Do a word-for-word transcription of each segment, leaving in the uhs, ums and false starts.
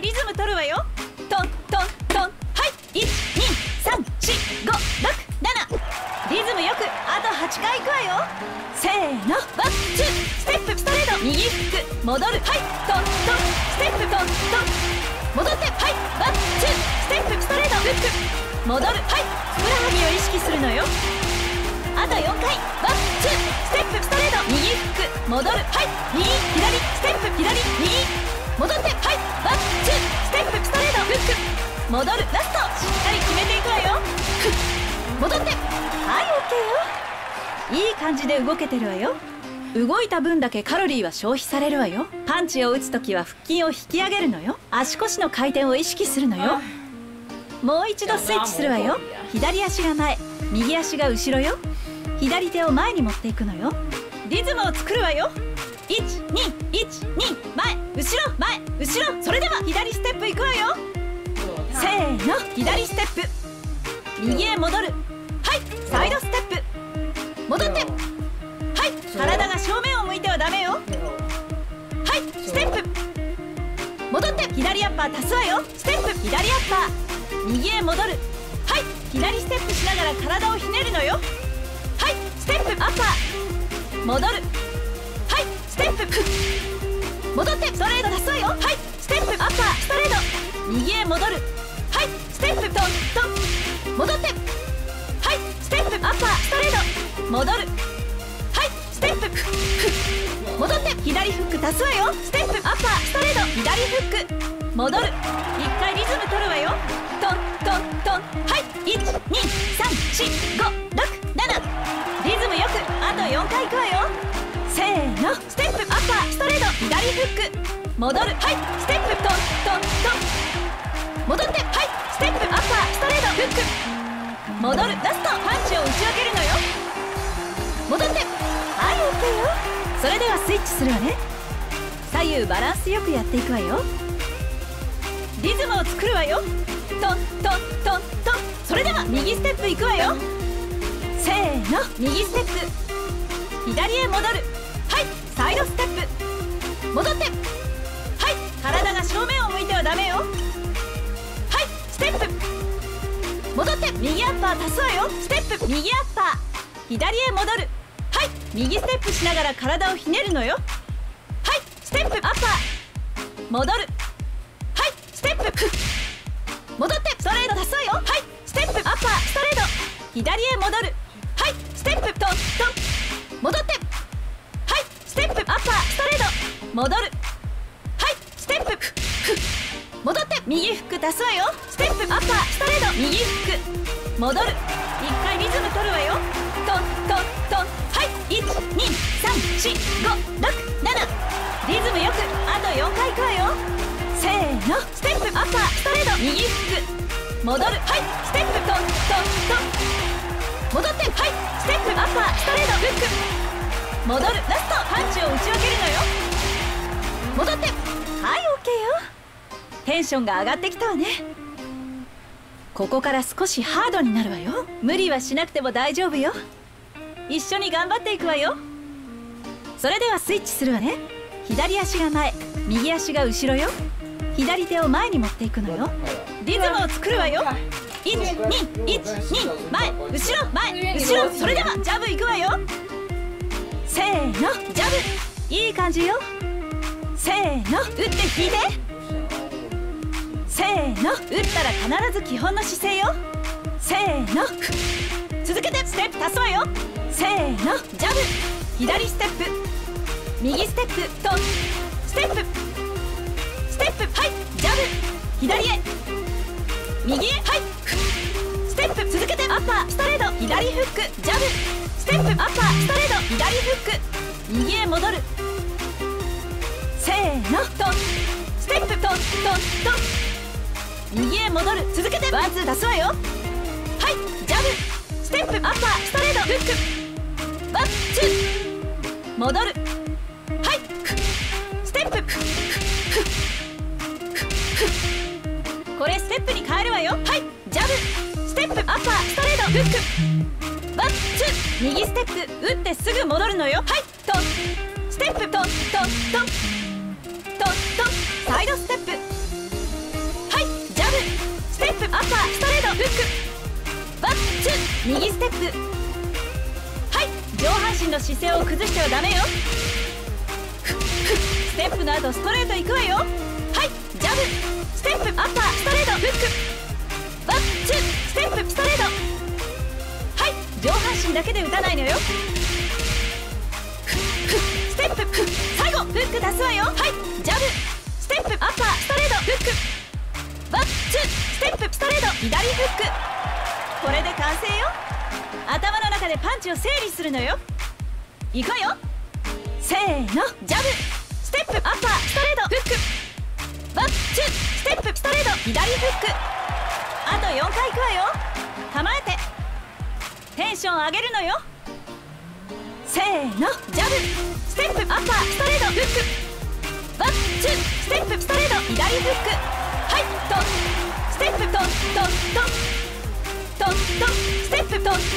リズム取るわよ。トントントン。はい、いちにさんしごろくなな。リズムよくあとはちかいいくわよ。せーの、ワンツー、ステップストレート、右フック、戻る、はい、トントン、ステップトントン、戻って、はい、ワンツー、ステップストレート、フック、戻る、はい、ふくらはぎを意識するのよ。あとよんかい、ワンツー、ステップストレート、右フック、戻る、はい、右左、ステップ左右、戻って、はい、ワンツー、ステップストレート、フック、戻る、ラスト、しっかり決めていくわよ。フッ、戻って、はい、オッケーよ。いい感じで動けてるわよ。動いた分だけカロリーは消費されるわよ。パンチを打つときは腹筋を引き上げるのよ。足腰の回転を意識するのよ。もう一度スイッチするわよ。左足が前、右足が後ろよ。左手を前に持っていくのよ。リズムを作るわよ。いちにいちに、前後ろ前後ろ。それでは左ステップいくわよ。せーの、左ステップ、右へ戻る、はい、サイドステップ、戻って、はい、体が正面を向いてはダメよ。はい、ステップ、戻って、左アッパー足すわよ。ステップ、左アッパー、右へ戻る、はい、左ステップしながら体をひねるのよ。はい、ステップアッパー、戻る、はい、ステップ、戻って、ストレート足すわよ。はい、ステップアッパー、ストレート、右へ戻る、はい、ステップトントン、戻って、はい、ステップアッパー、ストレート、戻る、はい、ステップ、戻って、左フック足すわよ。ステップアッパー、ストレート、左フック、戻る、いっかいリズム取るわよ。トントントン、はい、いちにさんしごろくなな。リズムよくあとよんかいいくわよ。せーの、ステップアッパー、ストレート、左フック、戻る、はい、ステップトントントン、戻って、はい、ステップアッパー、ストレート、フック、戻る、ラスト、パンチを打ち分けるのよ。戻って、はい、オッケーよ。それではスイッチするわね。左右バランスよくやっていくわよ。リズムを作るわよ。トントントントン。それでは右ステップいくわよ。せーの、右ステップ、左へ戻る、はい、サイドステップ、戻って、はい、体が正面を向いてはダメよ。はい、ステップ、戻って、右アッパー足すわよ。ステップ、右アッパー、左へ戻る、はい、右ステップしながら体をひねるのよ。はい、ステップアッパー、戻る、はい、ステップ、戻って、ストレート足すわよ。はい、ステップアッパー、ストレート、左へ戻る、はい、ステップトントン、戻って、はい、ステップアッパー、ストレート、戻る、はい、ステップ、戻って、右フック足すわよ。ステップアッパー、ストレート、右フック、戻る、いっかいリズム取るわよ。トントントン、はい、いちにさんしごろくなな。リズムよくあとよんかいいくわよ。せーの、ステップアッパー、ストレート、右フック、戻る、はい、ステップトントントン、戻って、はい、ステップアッパー、ストレート、フック、戻る、ラスト、パンチを打ち分けるのよ。戻って、はい、オッケーよ。テンションが上がってきたわね。ここから少しハードになるわよ。無理はしなくても大丈夫よ。一緒に頑張っていくわよ。それではスイッチするわね。左足が前、右足が後ろよ。左手を前に持っていくのよ。リズムを作るわよ。いちにいちに、前後ろ前後ろ。それではジャブいくわよ。せーの、ジャブ、いい感じよ。せーの、打って引いて。せーの、打ったら必ず基本の姿勢よ。せーの、続けてステップ足すわよ。せーの、ジャブ、左ステップ、右ステップ、トン、ステップ、ステップ、はい、ジャブ、左へ、右へ、はい、ステップ、続けてアッパー、ストレート、左フック、ジャブ、ステップ、アッパー、ストレート、左フック、右へ戻る、せーの、トン、ステップ、トントントン、右へ戻る、続けてワンツー出すわよ。はい、ジャブ、ステップ、アッパー、ストレート、フック、ワンツー、戻る、はい、ステップ、これステップに変えるわよ。はい、ジャブ、ステップ、アッパー、ストレート、フック、ワンツー、右ステップ、打ってすぐ戻るのよ。はい、トン、ステップ、トントントントントン、サイドステップ、 右ステップ。はい、上半身の姿勢を崩してはダメよ。ステップの後ストレートいくわよ。はい、ジャブステップアッパーストレートフックワンツーステップストレート。はい、上半身だけで打たないのよ。ステップ最後フック出すわよ。はい、ジャブステップアッパーストレートフックワンツーステップストレート左フック。これで完成よ。頭の中でパンチを整理するのよ。いくわよ。せーの、ジャブステップアッパーストレートフックワンツーステップストレート左フック。あとよんかいいくわよ。構えてテンション上げるのよ。せーの、ジャブステップアッパーストレートフックワンツーステップストレート左フック。はい、トンステップトントントントントンステップトントン。はい、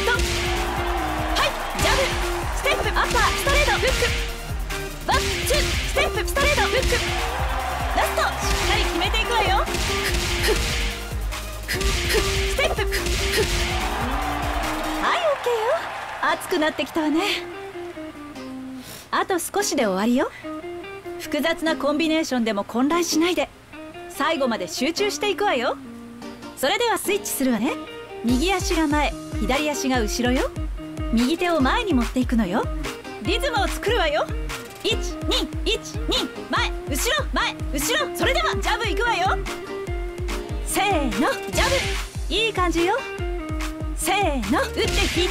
ジャブステップアッパーストレートフックワンツーステップストレートフック。ラストしっかり決めていくわよ。ステップはい、 オーケー よ。熱くなってきたわね。あと少しで終わりよ。複雑なコンビネーションでも混乱しないで最後まで集中していくわよ。それではスイッチするわね。右足が前、左足が後ろよ。右手を前に持っていくのよ。リズムを作るわよ。いちにいちに前後ろ前後ろ。それではジャブいくわよ。せーの、ジャブいい感じよ。せーの、打って引いて。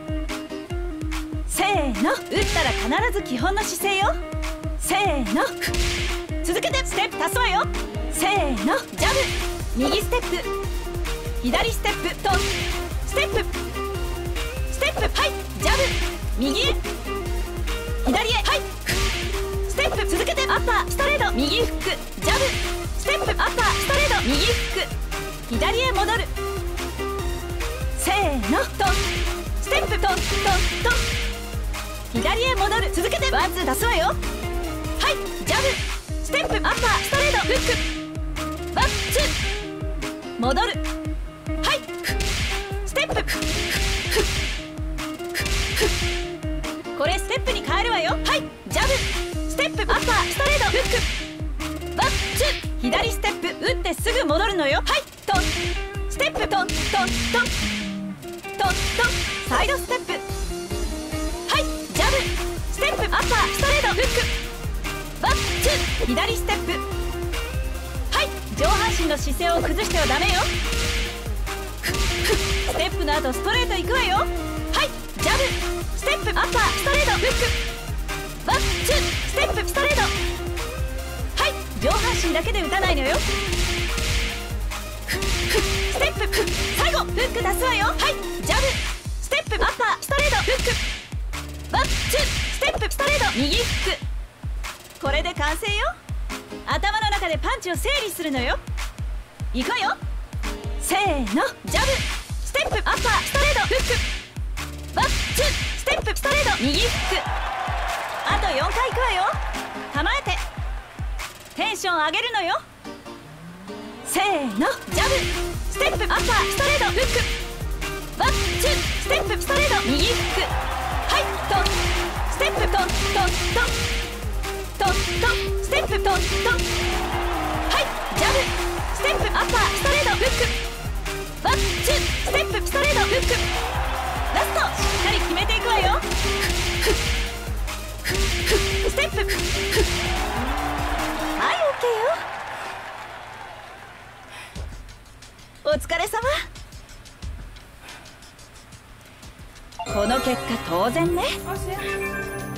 せーの、打ったら必ず基本の姿勢よ。せーの、続けてステップ足すわよ。せーの、ジャブ右ステップ左ステップトンステップステップ。はい、ジャブ右へ左へ。はい、ステップ続けてアッパーストレート右フックジャブステップアッパーストレート右フック左へ戻る。せーの、トンステップトントントン左へ戻る。続けてワンツー出すわよ。はい、ジャブステップアッパーストレートフックワンツー戻る。はい、ステップこれステップに変えるわよ。はい、ジャブステップアッパーストレートフックワンツー左ステップ打ってすぐ戻るのよ。はい、トンステップトントントントントンサイドステップ。はい、ジャブステップアッパーストレートフックワンツー左ステップ。はい、上半身の姿勢を崩してはダメよ。ステップの後ストレートいくわよ。はい、ジャブステップアッパーストレートフックワンツーステップストレート。はい、上半身だけで打たないのよ。ステップ最後フック出すわよ。はい、ジャブステップアッパーストレートフックワンツーステップストレート右フック。これで完成よ。頭の中でパンチを整理するのよ。いくわよ。せーの、ジャブステップアッパーストレートフックワンツーステップストレート右フック。あとよんかいいくわよ。構えてテンション上げるのよ。せーの、ジャブステップアッパーストレートフックワンツーステップストレート右フック。はい、トンステップトントントントントンステップトントン。はい、ジャブステップアッパーストレートフックワンツーステップストレートフック。ラストしっかり決めていくわよ。ステップはい、 オーケー よ。お疲れ様。この結果当然ね。